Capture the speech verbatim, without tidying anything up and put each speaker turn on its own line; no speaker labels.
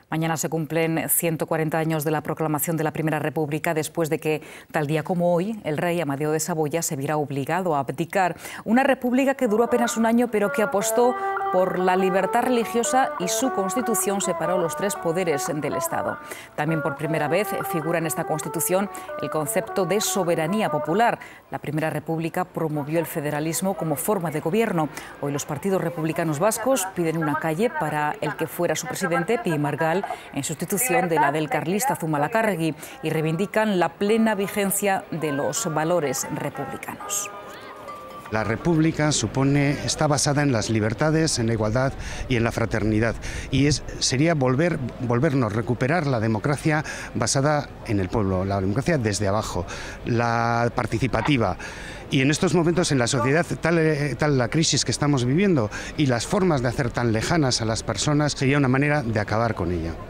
Mañana se cumplen ciento cuarenta años de la proclamación de la Primera República, después de que, tal día como hoy, el rey Amadeo de Saboya se viera obligado a abdicar. Una república que duró apenas un año, pero que apostó por la libertad religiosa, y su Constitución separó los tres poderes del Estado. También por primera vez figura en esta Constitución el concepto de soberanía popular. La Primera República promovió el federalismo como forma de gobierno. Hoy los partidos republicanos vascos piden una calle para el que fuera su presidente, Pi Margall, en sustitución de la del carlista Zumalacárregui, y reivindican la plena vigencia de los valores republicanos.
La República supone, está basada en las libertades, en la igualdad y en la fraternidad. Y es, sería volver, volvernos, recuperar la democracia basada en el pueblo, la democracia desde abajo, la participativa. Y en estos momentos en la sociedad, tal, tal la crisis que estamos viviendo y las formas de hacer tan lejanas a las personas, sería una manera de acabar con ella.